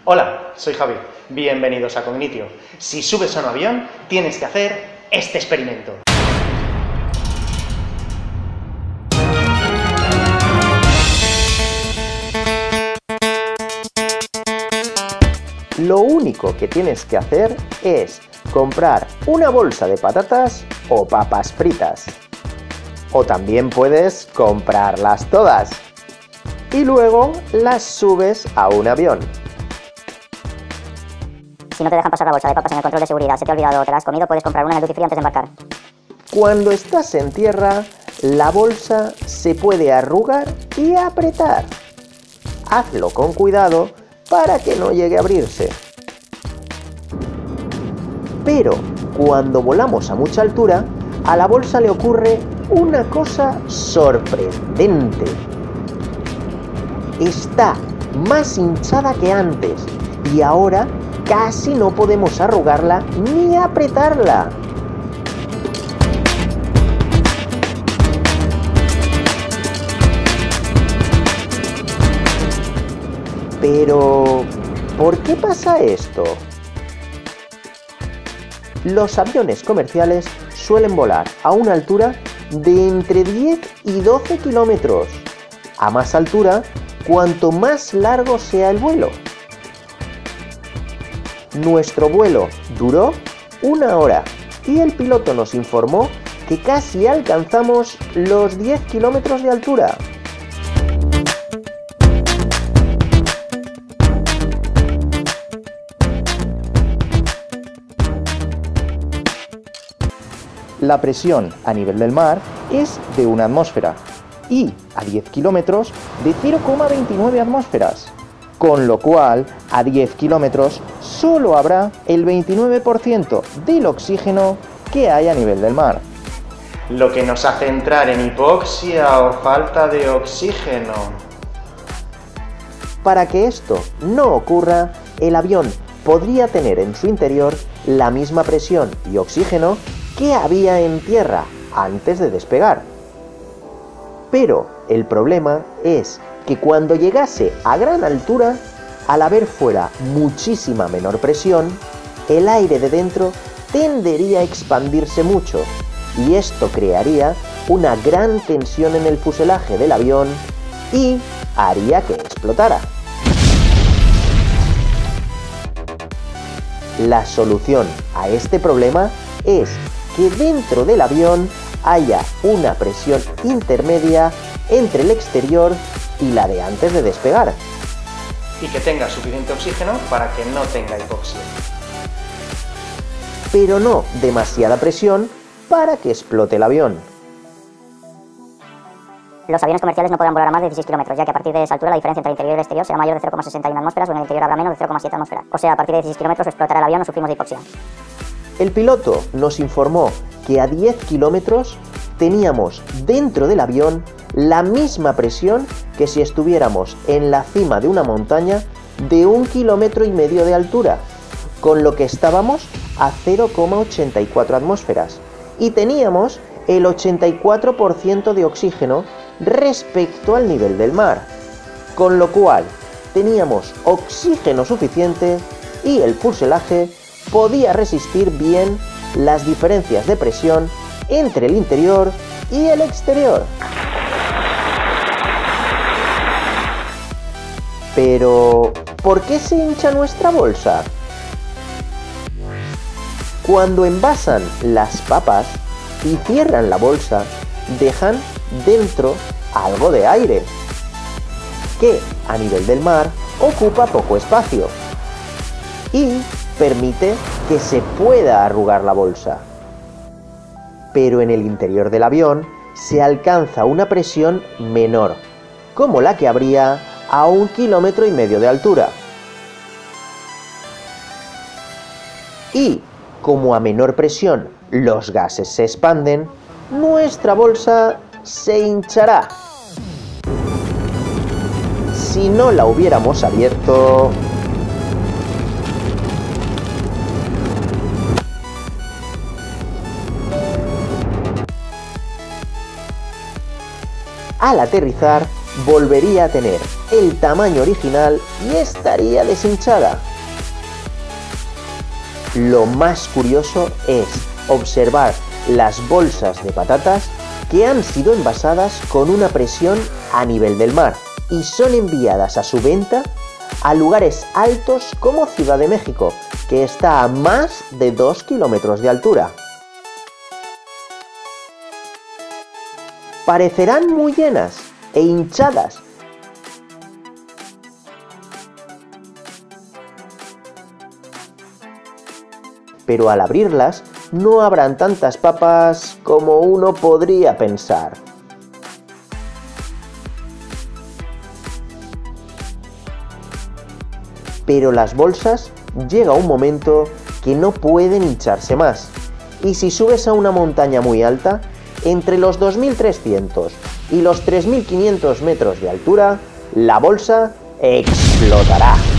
Hola, soy Javi. Bienvenidos a Cognitio. Si subes a un avión, tienes que hacer este experimento. Lo único que tienes que hacer es comprar una bolsa de patatas o papas fritas. O también puedes comprarlas todas. Y luego las subes a un avión. Si no te dejan pasar la bolsa de papas en el control de seguridad, se te ha olvidado o te la has comido, puedes comprar una en el duty free antes de embarcar. Cuando estás en tierra, la bolsa se puede arrugar y apretar. Hazlo con cuidado para que no llegue a abrirse. Pero cuando volamos a mucha altura, a la bolsa le ocurre una cosa sorprendente. Está más hinchada que antes y ahora casi no podemos arrugarla ni apretarla. Pero, ¿por qué pasa esto? Los aviones comerciales suelen volar a una altura de entre 10 y 12 kilómetros. A más altura, cuanto más largo sea el vuelo. Nuestro vuelo duró 1 hora y el piloto nos informó que casi alcanzamos los 10 kilómetros de altura. La presión a nivel del mar es de 1 atmósfera y a 10 kilómetros de 0,29 atmósferas, con lo cual a 10 kilómetros solo habrá el 29% del oxígeno que hay a nivel del mar. Lo que nos hace entrar en hipoxia o falta de oxígeno. Para que esto no ocurra, el avión podría tener en su interior la misma presión y oxígeno que había en tierra antes de despegar. Pero el problema es que cuando llegase a gran altura, al haber fuera muchísima menor presión, el aire de dentro tendería a expandirse mucho y esto crearía una gran tensión en el fuselaje del avión y haría que explotara. La solución a este problema es que dentro del avión haya una presión intermedia entre el exterior y la de antes de despegar. Y que tenga suficiente oxígeno para que no tenga hipoxia. Pero no demasiada presión para que explote el avión. Los aviones comerciales no podrán volar a más de 16 kilómetros, ya que a partir de esa altura la diferencia entre el interior y el exterior será mayor de 0,61 atmósferas o en el interior habrá menos de 0,7 atmósferas. O sea, a partir de 16 kilómetros explotará el avión o sufrimos de hipoxia. El piloto nos informó que a 10 kilómetros teníamos dentro del avión la misma presión que si estuviéramos en la cima de una montaña de 1,5 kilómetros de altura, con lo que estábamos a 0,84 atmósferas y teníamos el 84% de oxígeno respecto al nivel del mar, con lo cual teníamos oxígeno suficiente y el fuselaje podía resistir bien las diferencias de presión entre el interior y el exterior. Pero, ¿por qué se hincha nuestra bolsa? Cuando envasan las papas y cierran la bolsa, dejan dentro algo de aire, que a nivel del mar ocupa poco espacio y permite que se pueda arrugar la bolsa. Pero en el interior del avión se alcanza una presión menor, como la que habría a 1,5 kilómetros de altura. Y como a menor presión los gases se expanden, nuestra bolsa se hinchará. Si no la hubiéramos abierto, al aterrizar volvería a tener el tamaño original y estaría deshinchada. Lo más curioso es observar las bolsas de patatas que han sido envasadas con una presión a nivel del mar y son enviadas a su venta a lugares altos como Ciudad de México, que está a más de 2 kilómetros de altura. Parecerán muy llenas e hinchadas, pero al abrirlas no habrán tantas papas como uno podría pensar. Pero las bolsas llega un momento que no pueden hincharse más, y si subes a una montaña muy alta, entre los 2.300 y los 3.500 metros de altura, la bolsa explotará.